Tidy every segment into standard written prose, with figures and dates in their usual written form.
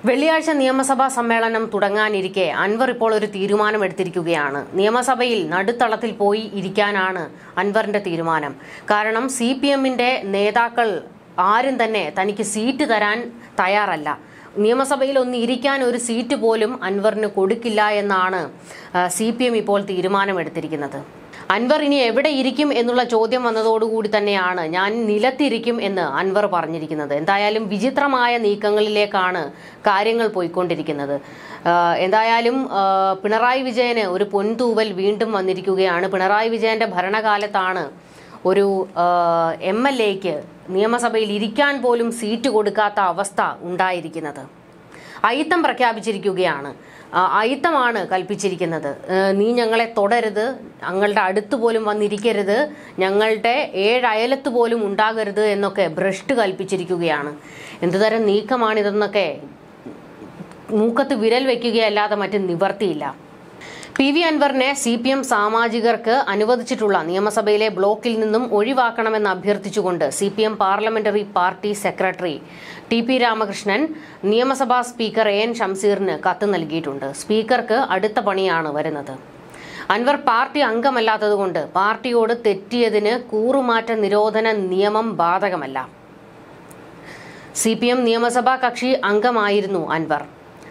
വെള്ളിയാഴ്ച നിയമസഭാ സമ്മേളനം തുടങ്ങാനിരിക്കെ അൻവർ ഇപ്പോൾ ഒരു തീരുമാനമെടുത്തിരിക്കുകയാണ്. നിയമസഭയിൽ നടുത്തളത്തിൽ പോയി ഇരിക്കാനാണ് അൻവറിന്റെ തീരുമാനം. കാരണം CPM-ന്റെ നേതാക്കൾ ആരും തന്നെ തനിക്ക് സീറ്റ് തരാൻ തയ്യാറല്ല. നിയമസഭയിൽ ഒന്ന് ഇരിക്കാൻ ഒരു സീറ്റ് പോലും അൻവറിന് കൊടുക്കില്ല എന്നാണ് CPM ഇപ്പോൾ തീരുമാനമെടുത്തിരിക്കുന്നത്. അൻവർ ഇനി എവിടെ ഇരിക്കും എന്നുള്ള ചോദ്യം വന്നതോടുകൂടി തന്നെയാണ് ഞാൻ നിലത്തിരിക്കും എന്ന് അൻവർ പറഞ്ഞിരിക്കുന്നത്. എന്തായാലും വിചിത്രമായ നീക്കങ്ങളിലേക്കാണ് കാര്യങ്ങൾ പോയിക്കൊണ്ടിരിക്കുന്നത്. എന്തായാലും പിണറായി വിജയന് ഒരു പൊൻതൂവൽ വീണ്ടും വന്നിരിക്കുകയാണ്. പിണറായി വിജയന്റെ ഭരണകാലത്താണ് ഒരു MLA-ക്ക് നിയമസഭയിൽ ഇരിക്കാൻ പോലും സീറ്റ് കൊടുക്കാത്ത അവസ്ഥ ഉണ്ടായിരിക്കുന്നത്. അയിത്തം പ്രഖ്യാപിച്ചിരിക്കുകയാണ്. അയിത്തമാണ് കൽപ്പിച്ചിരിക്കുന്നത്. നീ ഞങ്ങളെ തൊടരുത്, ഞങ്ങളുടെ അടുത്ത് പോലും വന്നിരിക്കരുത്, ഞങ്ങളുടെ 7 അയലത്ത് പോലും ഉണ്ടാകരുത് എന്നൊക്കെ ഭ്രഷ്ട് കൽപ്പിച്ചിരിക്കുകയാണ്. എന്തുതരം നീക്കമാണിതെന്നൊക്കെ മൂക്കത്ത് വിരൽ വയ്ക്കുകയല്ലാതെ മറ്റ് നിവർത്തിയില്ല. PV അൻവറിനെ CPM സാമാജികർക്ക് അനുവദിച്ചിട്ടുള്ള നിയമസഭയിലെ ബ്ലോക്കിൽ നിന്നും ഒഴിവാക്കണമെന്ന് അഭ്യർത്ഥിച്ചുകൊണ്ട് CPM parliamentary party secretary TP Ramakrishnan നിയമസഭാ സ്പീക്കർ AN ഷംസീറിന് കത്ത് നൽകിയിട്ടുണ്ട്. സ്പീക്കർക്ക് അടുത്ത പണിയാണ് വരുന്നത്. അൻവർ പാർട്ടി അംഗമല്ലാത്തതുകൊണ്ട് പാർട്ടിയോട് തെറ്റിയതിന് കൂറുമാറ്റ നിരോധന നിയമം ബാധകമല്ല. CPM നിയമസഭാ കക്ഷി അംഗമായിരുന്നു അൻവർ.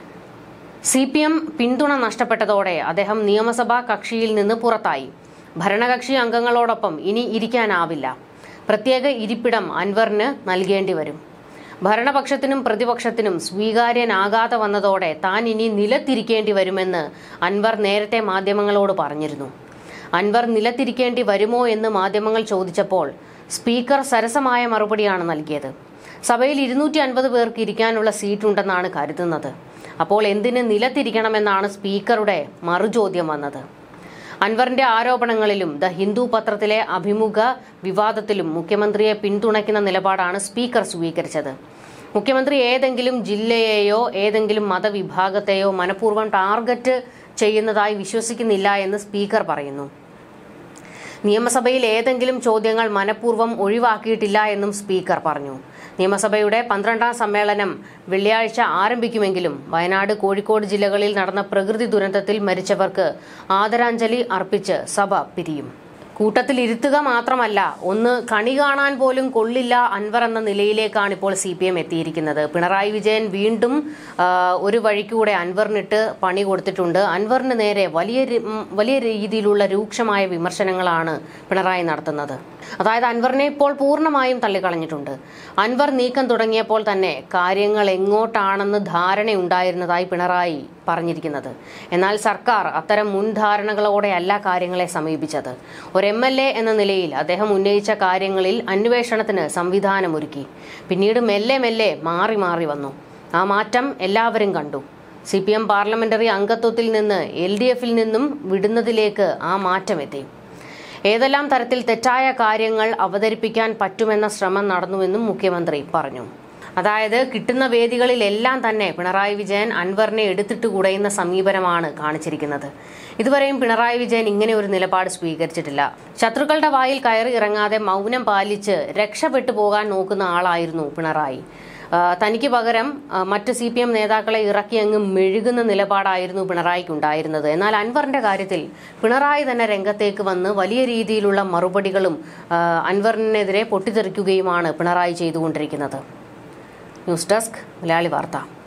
CPM പിന്തുണ നഷ്ടപ്പെട്ടതോടെ അദ്ദേഹം നിയമസഭാ കക്ഷിയിൽ നിന്ന് പുറത്തായി. ഭരണകക്ഷി അംഗങ്ങളോടൊപ്പം ഇനി ഇരിക്കാനാവില്ല. പ്രത്യേക ഇരിപ്പിടം അൻവറിന് നൽകേണ്ടി വരും. ഭരണപക്ഷത്തിനും പ്രതിപക്ഷത്തിനും സ്വീകാര്യനാകാതെ വന്നതോടെ താൻ ഇനി നിലത്തിരിക്കേണ്ടി വരുമെന്ന് അൻവർ നേരത്തെ മാധ്യമങ്ങളോട് പറഞ്ഞിരുന്നു. അൻവർ നിലത്തിരിക്കേണ്ടി വരുമോ എന്ന് മാധ്യമങ്ങൾ ചോദിച്ചപ്പോൾ സ്പീക്കർ സരസമായ മറുപടിയാണ് നൽകിയത്. സഭയിൽ 250 പേർക്ക് ഇരിക്കാനുള്ള സീറ്റുണ്ടെന്നാണ് കരുതുന്നത്. അപ്പോൾ എന്തിന് നിലത്തിരിക്കണമെന്നാണ് സ്പീക്കറുടെ മറുചോദ്യം വന്നത്. അൻവറിന്റെ ആരോപണങ്ങളിലും ദ ഹിന്ദു പത്രത്തിലെ അഭിമുഖ വിവാദത്തിലും മുഖ്യമന്ത്രിയെ പിന്തുണയ്ക്കുന്ന നിലപാടാണ് സ്പീക്കർ സ്വീകരിച്ചത്. മുഖ്യമന്ത്രി ഏതെങ്കിലും ജില്ലയെയോ ഏതെങ്കിലും മതവിഭാഗത്തെയോ മനഃപൂർവ്വം ടാർഗറ്റ് ചെയ്യുന്നതായി വിശ്വസിക്കുന്നില്ല എന്ന് സ്പീക്കർ പറയുന്നു. നിയമസഭയിൽ ഏതെങ്കിലും ചോദ്യങ്ങൾ മനഃപൂർവ്വം ഒഴിവാക്കിയിട്ടില്ല എന്നും സ്പീക്കർ പറഞ്ഞു. നിയമസഭയുടെ 12ാം സമ്മേളനം വെള്ളിയാഴ്ച ആരംഭിക്കുമെങ്കിലും വയനാട്, കോഴിക്കോട് ജില്ലകളിൽ നടന്ന പ്രകൃതി ദുരന്തത്തിൽ മരിച്ചവർക്ക് ആദരാഞ്ജലി അർപ്പിച്ച് സഭ പിരിയും. കൂട്ടത്തിൽ ഇരുത്തുക മാത്രമല്ല, ഒന്ന് കണി കാണാൻ പോലും കൊള്ളില്ല അൻവർ എന്ന നിലയിലേക്കാണ് ഇപ്പോൾ CPM എത്തിയിരിക്കുന്നത്. പിണറായി വിജയൻ വീണ്ടും ഒരു വഴിക്കൂടെ അൻവറിനിട്ട് പണി കൊടുത്തിട്ടുണ്ട്. അൻവറിന് നേരെ വലിയ രീതിയിലുള്ള രൂക്ഷമായ വിമർശനങ്ങളാണ് പിണറായി നടത്തുന്നത്. അതായത് അൻവറിനെ ഇപ്പോൾ പൂർണ്ണമായും തള്ളിക്കളഞ്ഞിട്ടുണ്ട്. അൻവർ നീക്കം തുടങ്ങിയപ്പോൾ തന്നെ കാര്യങ്ങൾ എങ്ങോട്ടാണെന്ന് ധാരണയുണ്ടായിരുന്നതായി പിണറായി പറഞ്ഞിരിക്കുന്നത്. എന്നാൽ സർക്കാർ അത്തരം മുൻധാരണകളോടെയല്ല കാര്യങ്ങളെ സമീപിച്ചത്. ഒരു MLA എന്ന നിലയിൽ അദ്ദേഹം ഉന്നയിച്ച കാര്യങ്ങളിൽ അന്വേഷണത്തിന് സംവിധാനമൊരുക്കി. പിന്നീട് മെല്ലെ മാറി വന്നു. ആ മാറ്റം എല്ലാവരും കണ്ടു. CPM പാർലമെന്ററി അംഗത്വത്തിൽ നിന്ന് LDF-ൽ നിന്നും വിടുന്നതിലേക്ക് ആ മാറ്റമെത്തി. ഏതെല്ലാം തരത്തിൽ തെറ്റായ കാര്യങ്ങൾ അവതരിപ്പിക്കാൻ പറ്റുമെന്ന ശ്രമം നടന്നുവെന്നും മുഖ്യമന്ത്രി പറഞ്ഞു. അതായത് കിട്ടുന്ന വേദികളിലെല്ലാം തന്നെ പിണറായി വിജയൻ അൻവറിനെ എടുത്തിട്ട് കുടയുന്ന സമീപനമാണ് കാണിച്ചിരിക്കുന്നത്. ഇതുവരെയും പിണറായി വിജയൻ ഇങ്ങനെ ഒരു നിലപാട് സ്വീകരിച്ചിട്ടില്ല. ശത്രുക്കളുടെ വായിൽ കയറി ഇറങ്ങാതെ മൗനം പാലിച്ച് രക്ഷപ്പെട്ടു പോകാൻ നോക്കുന്ന ആളായിരുന്നു പിണറായി. തനിക്ക് പകരം മറ്റ് CPM നേതാക്കളെ ഇറക്കി അങ്ങ് മെഴുകുന്ന നിലപാടായിരുന്നു പിണറായിക്ക് ഉണ്ടായിരുന്നത്. എന്നാൽ അൻവറിന്റെ കാര്യത്തിൽ പിണറായി തന്നെ രംഗത്തേക്ക് വന്ന് വലിയ രീതിയിലുള്ള മറുപടികളും അൻവറിനെതിരെ പൊട്ടിത്തെറിക്കുകയുമാണ് പിണറായി ചെയ്തുകൊണ്ടിരിക്കുന്നത്. ന്യൂസ് ഡെസ്ക് മലയാളി വാർത്ത.